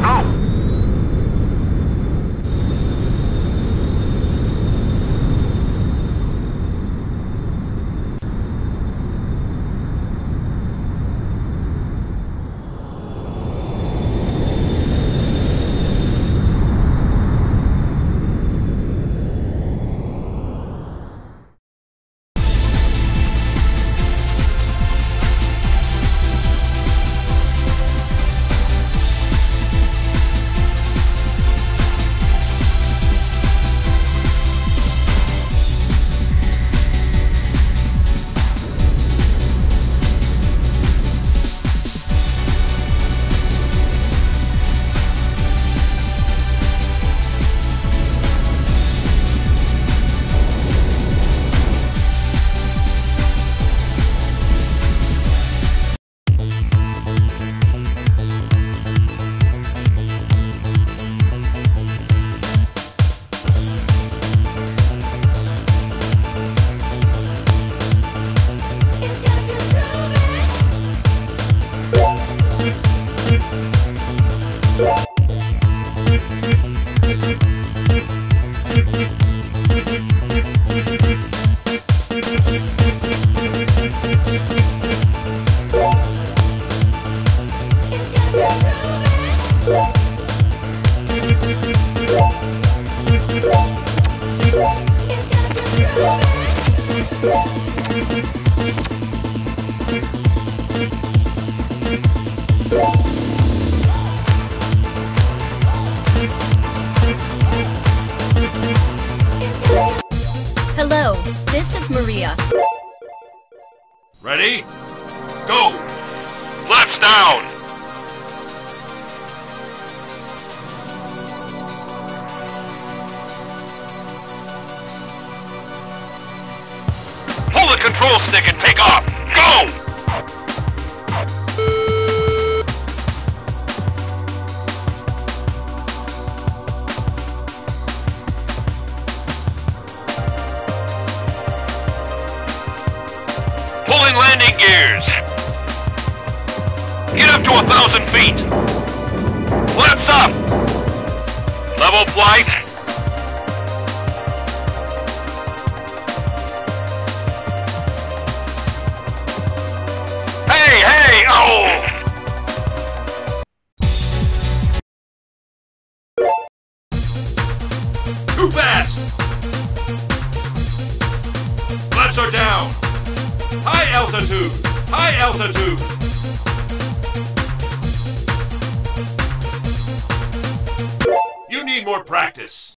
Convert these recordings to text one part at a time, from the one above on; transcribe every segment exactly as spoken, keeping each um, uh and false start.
Go! Hello, this is Maria. Ready? Go! Flaps down! Pull the control stick and take off! Go! Pulling landing gears! Get up to a thousand feet! Flaps up! Level flight! Hey, hey, oh! Too fast! Flaps are down! High altitude! High altitude! You need more practice.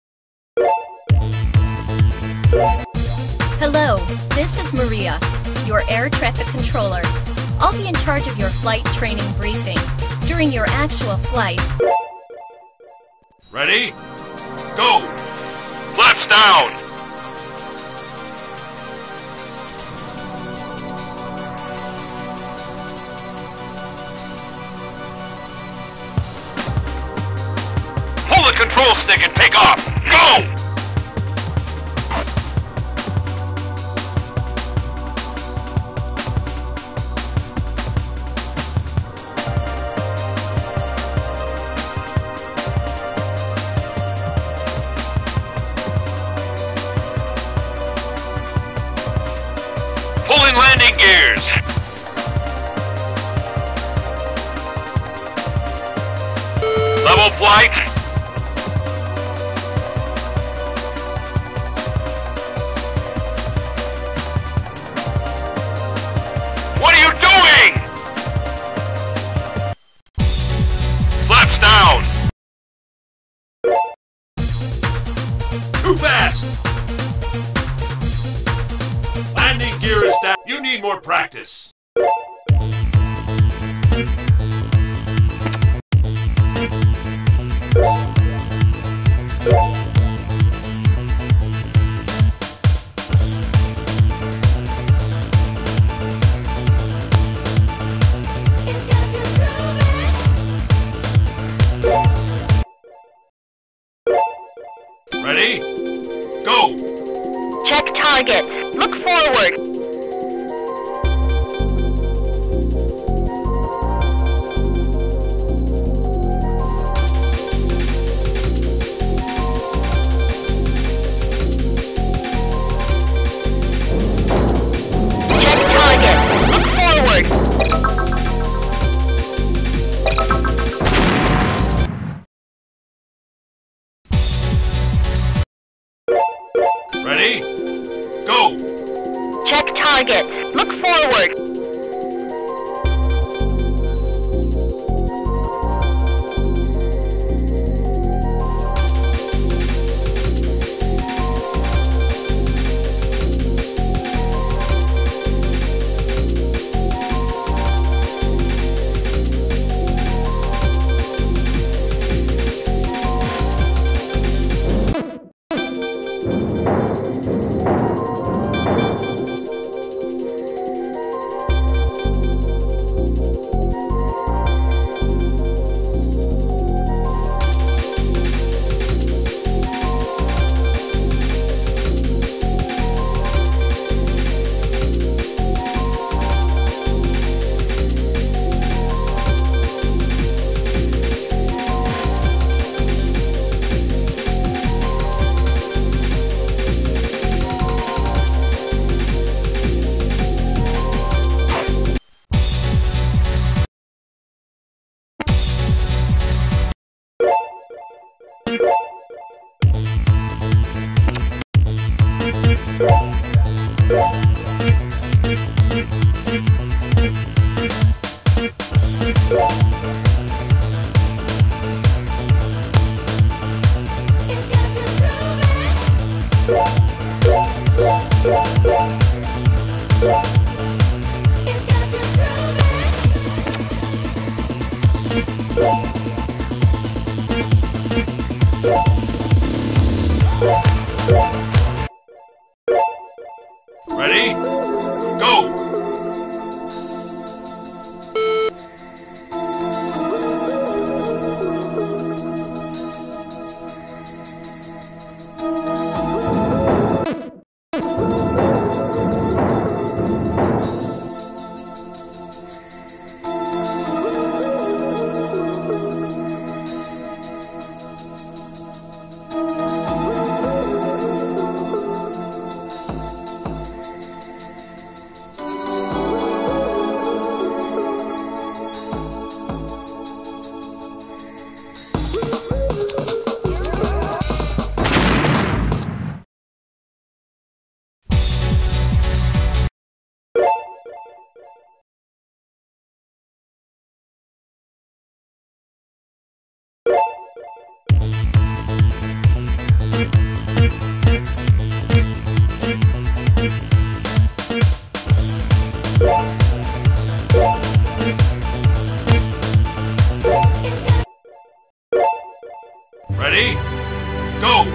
Hello, this is Maria, your air traffic controller. I'll be in charge of your flight training briefing during your actual flight. Ready? Go! Flaps down! Pull the control stick and take off! Go! Pulling landing gears! Level flight! What are you doing? Flaps down! Too fast! Landing gear is down. You need more practice. Ready? Go! Check targets. Look forward. Ready? Go! Ready? Go!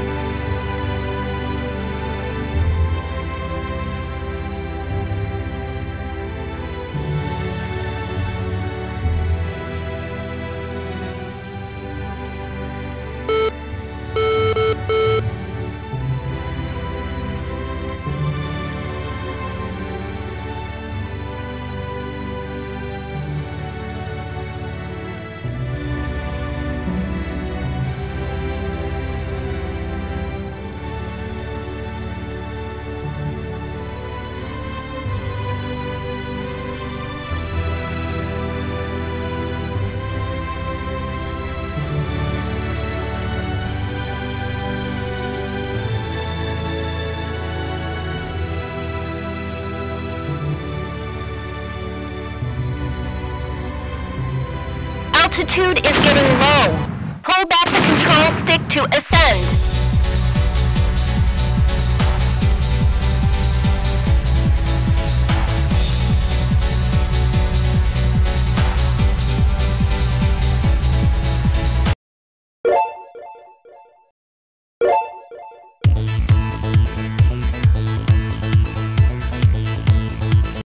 Altitude is getting low. Pull back the control stick to ascend.